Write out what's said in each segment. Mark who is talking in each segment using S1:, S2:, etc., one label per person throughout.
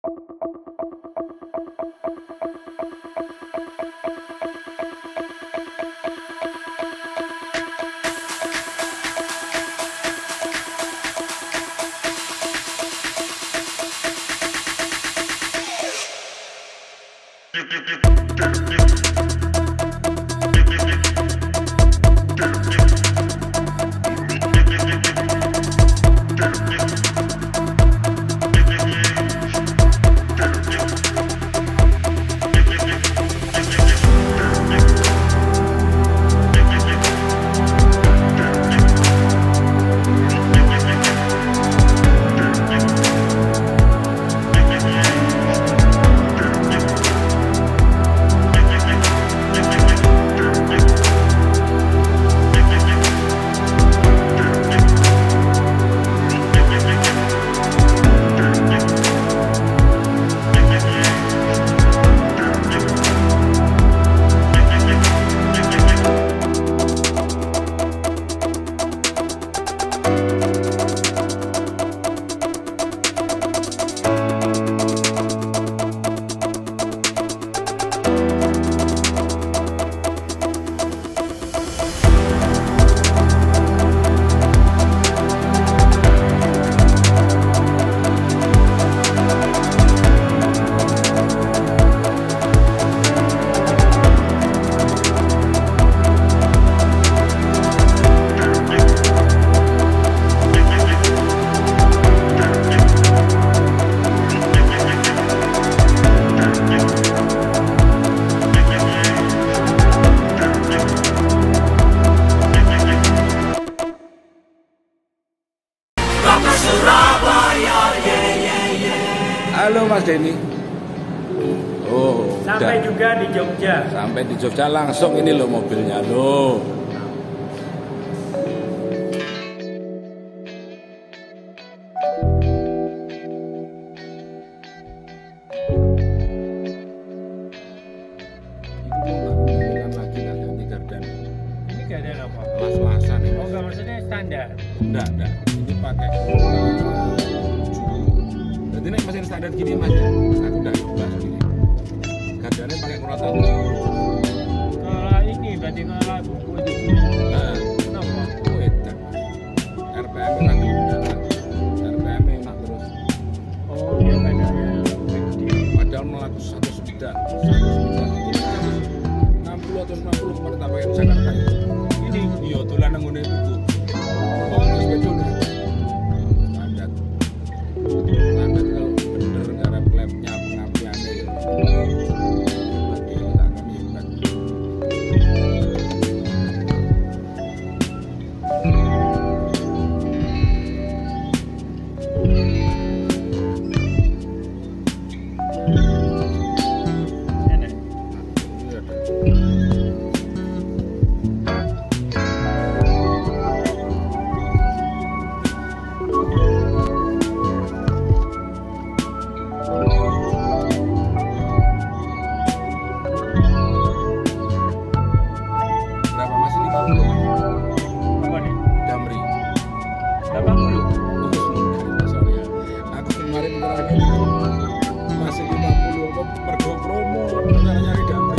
S1: Halo Mas Denny. Oh,
S2: sampai
S1: udah.
S2: juga di Jogja.
S1: Sampai di Jogja langsung ini loh mobilnya loh.
S2: Ini gardan apa?
S1: Las-lasan ini.
S2: Oh, nggak, maksudnya standar.
S1: Enggak. Ini pakai jadi ini mesin standar gini Mas ya. Aku udah coba sendiri. Gardannya pakai kuratan.
S2: Kalau ini berarti kalau buku itu.
S1: Nah,
S2: Kenapa?
S1: edan. RPM kan RPM enak terus.
S2: Oh, dia kadarnya gede.
S1: Padahal melaku 1 speedan 60 atau 90 kemarin tak pakai Jakarta itu.
S2: Ini
S1: Iya, tulan nang ngene buku. Oh, ini sepeda nih. Standar. Standar kalau bener cara klepnya pengapiannya ya. Berarti kita akan hebat.
S2: enak.
S1: Iya, ada. Berapa masih 50
S2: Apa nih?
S1: Damri.
S2: 80.
S1: Sorry ya. Aku kemarin terakhir masih 50 kok pergo promo cara nyari Damri.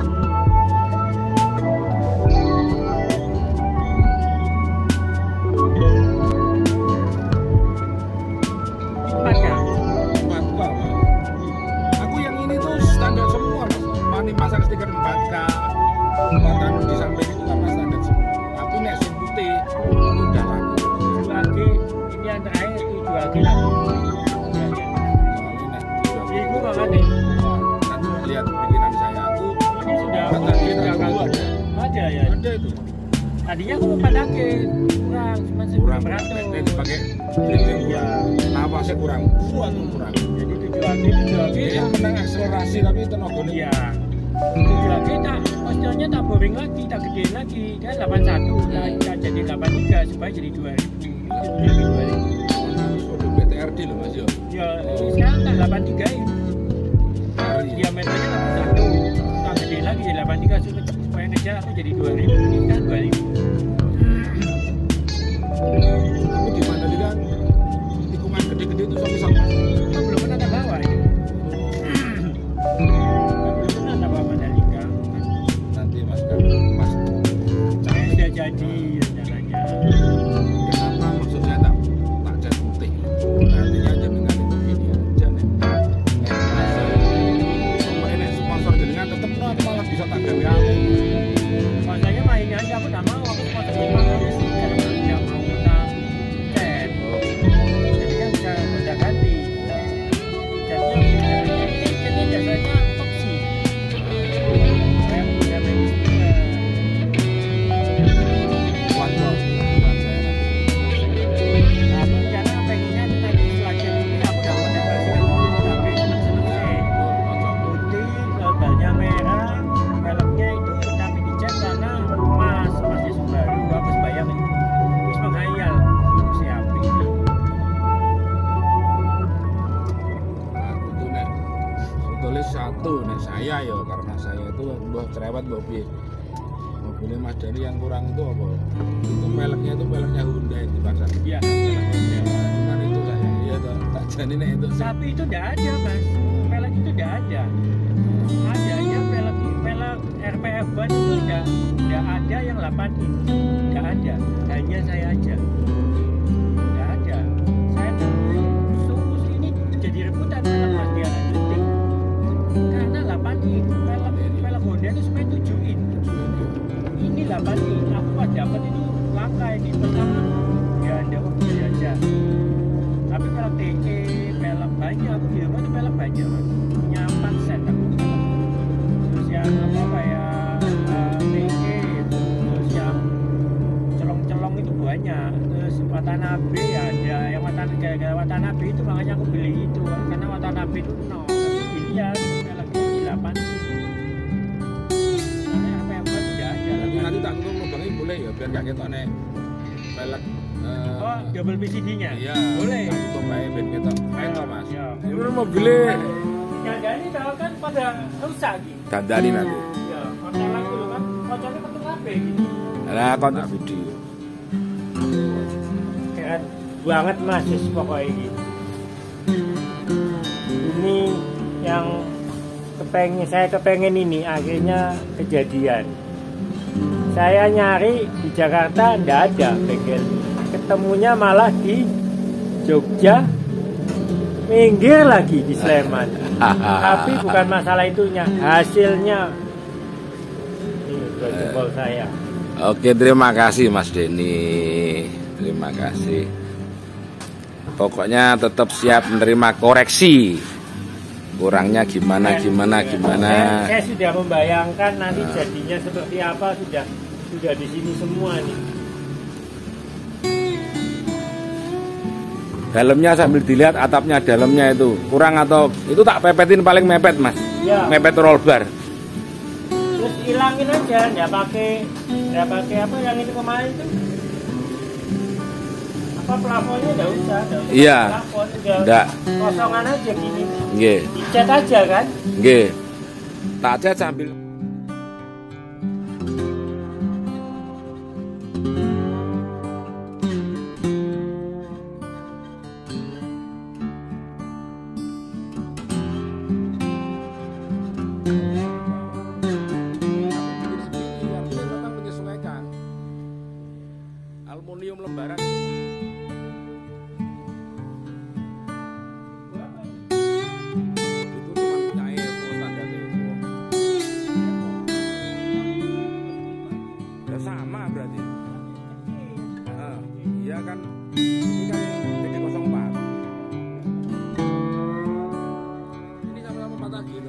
S2: Empat ya?
S1: Empat Pak. Aku yang ini tuh standar semua Mas. Mani pasang stiker 4K. Empatan di samping itu karena standar semua. Tapi nek sing putih itu udah laku.
S2: 7AG ini yang terakhir 7AG lagi.
S1: Soalnya nek
S2: Iku makanya
S1: nanti lihat bikinan saya aku
S2: ini sudah
S1: kata kita
S2: kakak
S1: aku ada.
S2: ada ya.
S1: Ada itu.
S2: Tadinya aku 4AG kurang cuma
S1: Kurang
S2: 1.500.
S1: nek dipakai drifting
S2: Ya.
S1: nafasnya kurang. Kuat tuh kurang.
S2: Jadi 7AG
S1: Dia menang akselerasi tapi tenaganya
S2: iya. 7AG tak posturnya tak boring lagi, tak gedein lagi. Dia 81, tak jadi 83 supaya jadi 2000. Ini jadi 2000.
S1: udah BTRD loh Mas yo.
S2: Ya, ini sekarang tak 83 ini. Diameternya 81. Tak gedein lagi jadi 83 supaya ngejar aku jadi 2000. Ini kan 2000.
S1: Tapi di Mandalika tikungan gede-gede itu sampai sama.
S2: Aku belum pernah tak bawa ini.
S1: tulis 1. Nah saya ya karena saya itu mbah cerewet mbah piye. Mobilnya Mas Dani yang kurang itu apa? Itu peleknya Hyundai di pasar.
S2: Iya.
S1: Cuman itu saya iya toh. Tak jani nek itu.
S2: Tapi itu enggak ada, Mas. Pelek itu enggak ada. Adanya pelek RPF ban itu enggak ada yang 8 in. Enggak ada. Hanya saya aja. Enggak ada. Saya terus ini jadi rebutan pelek Mas Diana Juting. Karena 8 in. Pelek Honda itu sebenarnya 7 in. Ini 8 in. Aku pas dapat itu langka ini pertama. Ya ada opsi aja. Tapi pelek TE, pelek banyak, aku di rumah tuh pelek banyak Mas. Punya 4 set aku pelek. Terus yang apa kayak TE, terus yang celong-celong itu banyak. Terus Watanabe ya ada, yang gara-gara Watanabe itu makanya aku beli itu karena Watanabe itu nol. Tapi dilihat pelek ini 8 in. Karena apa yang buat tidak ada.
S1: Nanti tak tutup lubangnya boleh ya biar gak ketok nek pelek.
S2: Oh, double PCD-nya?
S1: Iya.
S2: Boleh.
S1: Tak tutup ae ben ketok. Ayo Mas.
S2: Ya.
S1: Ini mobilnya
S2: Yang ini tahu kan pada rusak gitu.
S1: dandani nanti.
S2: Ya, kontelan dulu kan, kocornya ketuk kabeh gitu.
S1: Lah kontak video.
S2: Keren banget Mas, pokoknya ini. Ini yang saya kepengen ini akhirnya kejadian. Saya nyari di Jakarta nggak ada bengkel. Ketemunya malah di Jogja, minggir lagi di Sleman. Tapi bukan masalah itunya, hasilnya. Ini buat jempol saya.
S1: Oke, terima kasih Mas Denny. Terima kasih. Pokoknya tetap siap menerima koreksi. Kurangnya gimana.
S2: Saya sudah membayangkan nanti jadinya seperti apa, sudah di sini semua nih.
S1: Dalamnya sambil dilihat atapnya dalamnya itu kurang atau itu tak pepetin paling mepet Mas.
S2: Ya.
S1: Mepet roll bar.
S2: Terus hilangin aja, nggak pakai apa yang itu kemarin tuh. Apa plafonnya nggak usah.
S1: Iya.
S2: Plafon udah
S1: Nggak.
S2: kosongan aja gini.
S1: Nggih.
S2: Dicat aja kan?
S1: Nggih. Tak cat sambil aluminium lembaran. Itu cuma punya Evo standar Evo. Ya sama berarti. Iya kan. Ini kan jadi 04. Ini sama-sama patah gitu.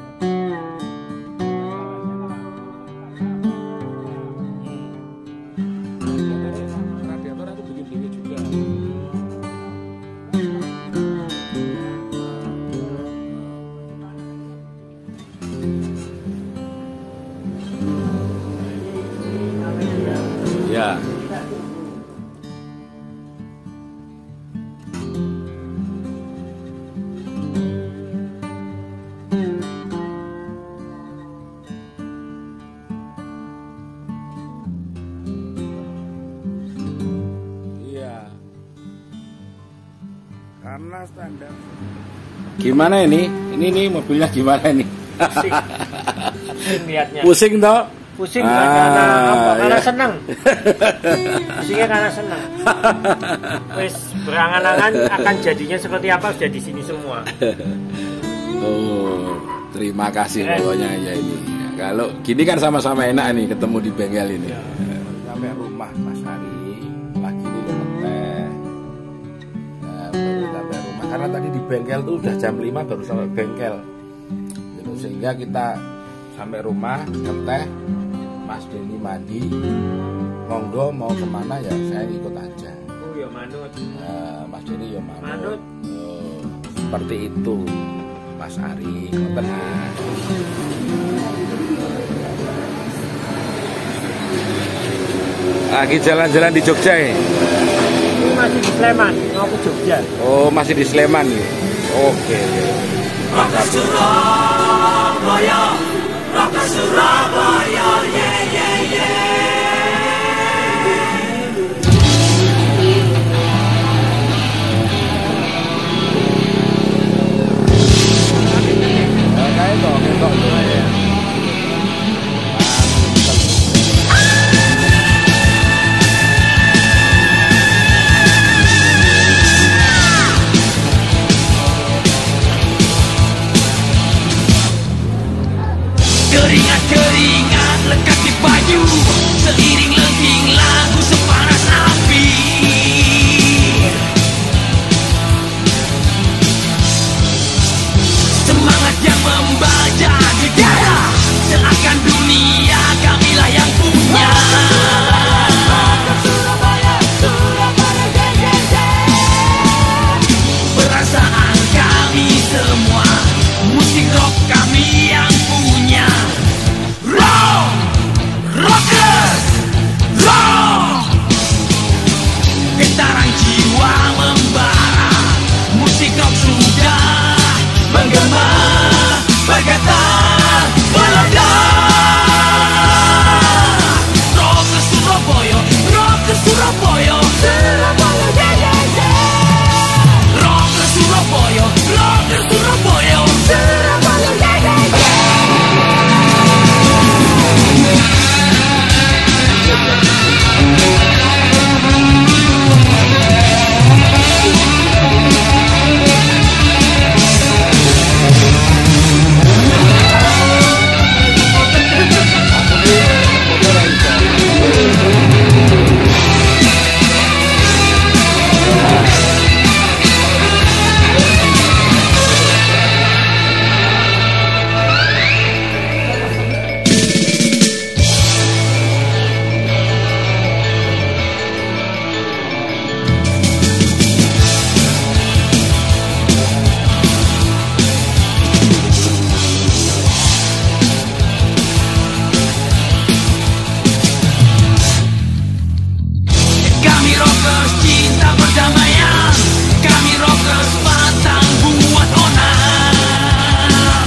S1: Radiator aku bikin dewe juga. Ya. Karena standar. Gimana ini? Ini mobilnya gimana ini?
S2: Pusing lihatnya.
S1: Pusing toh?
S2: Pusing karena apa? Karena
S1: ya.
S2: senang. Pusingnya karena senang. Wes berangan-angan akan jadinya seperti apa sudah di sini semua.
S1: Oh, terima kasih pokoknya ya ini. Kalau gini kan sama-sama enak nih ketemu di bengkel ini. Ya. Sampai rumah Mas Ari, lagi minum teh. Baru sampai rumah karena tadi di bengkel tuh udah jam 5 baru sampai bengkel. Gitu, sehingga kita sampai rumah ngeteh, Mas Denny mandi, monggo mau kemana ya saya ikut aja.
S2: Oh ya manut.
S1: Mas Denny ya manut.
S2: Manut.
S1: Seperti itu Mas Ari. Ngoten. Lagi jalan-jalan di Jogja ya?
S2: Ini masih di Sleman, mau ke Jogja.
S1: Oh masih di Sleman ya? Oke.
S3: Keringat-keringat lekat di baju, seiring lenting lagu sepanas api. Semangat yang membara di dada, seakan dunia kamilah yang punya. Perasaan kami semua, musik rock kami yang punya. Rock, rockers, rock. Getaran jiwa membara, musik rock sudah menggema, bergetar, meledak. Rock ke Surabaya, rock ke Surabaya, Surabaya, yeah, yeah, yeah. Rock ke Surabaya, rock ke Surabaya, Surabaya, yeah, yeah, yeah. Kami rockers cinta perdamaian, kami rockers pantang buat onar.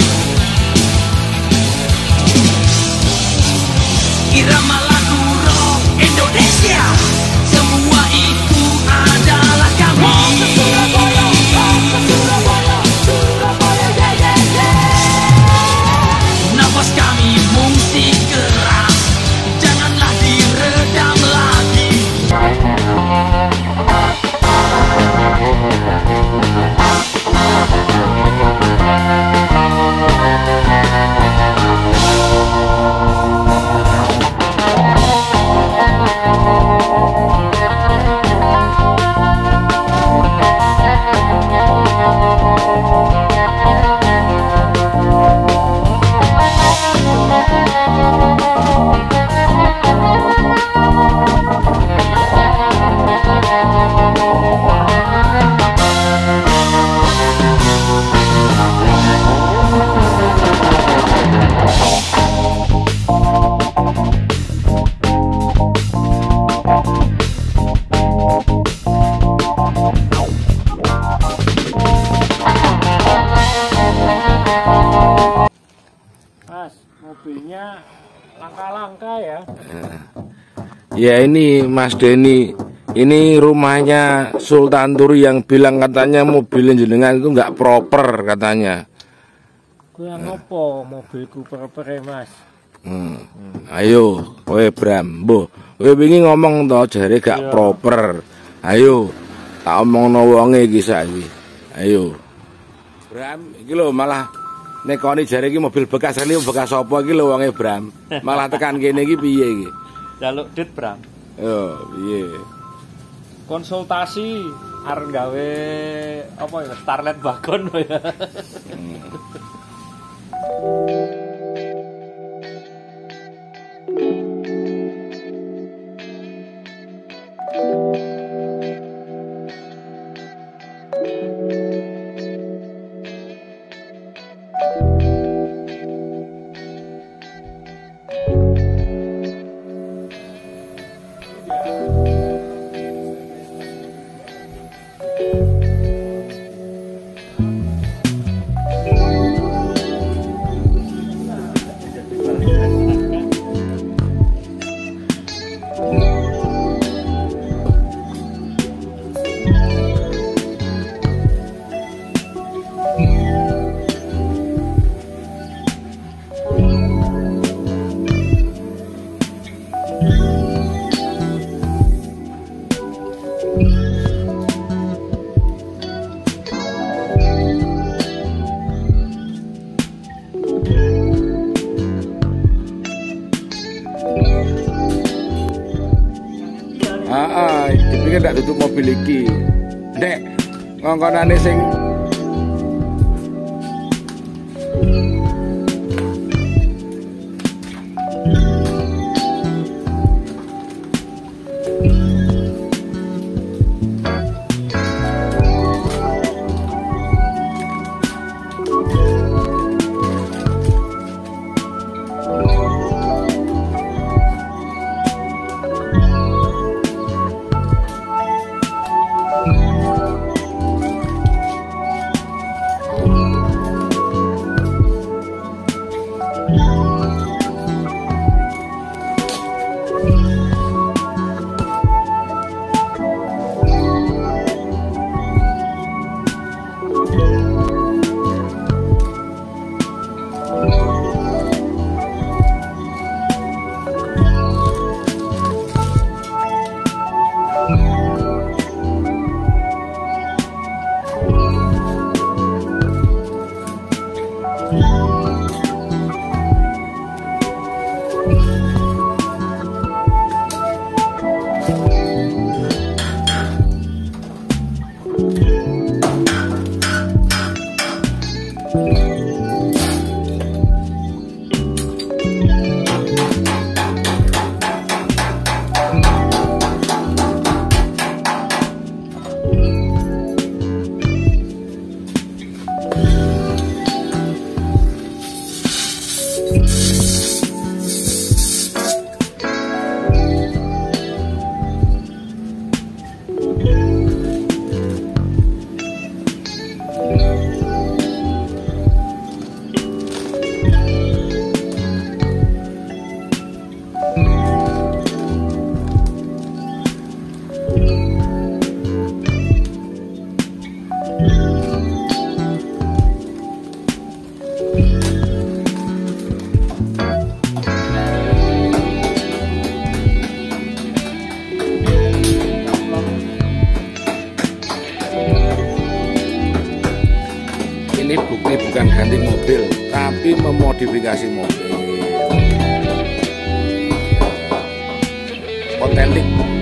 S3: Irama lagu rock Indonesia, semua itu adalah kami. Surabaya, Surabaya, Surabaya, yeah, yeah, yeah. Nafas kami musik keras, janganlah diredam lagi.
S2: Mas, mobilnya langka-langka ya.
S1: Ya ini Mas Denny, ini rumahnya Sultan Turi yang bilang katanya mobil jenengan itu nggak proper katanya.
S2: Gue ngopo mobilku proper Mas.
S1: Ayo, kowe Bram, boh, kowe wingi ngomong toh jare gak
S2: Iya.
S1: proper. Ayo, tak omongno wonge iki saiki. Ayo. Bram, iki lho malah nekoni jare iki mobil bekas kali bekas apa iki lho wonge Bram. Malah tekan kene iki piye iki?
S2: Jaluk dit Bram.
S1: Yo, piye?
S2: Konsultasi arep gawe apa ya Starlet Wagon ya.
S1: ndak tutup mobil iki. Nek ngongkonane sing ini bukan ganti mobil, tapi memodifikasi mobil. Otentik.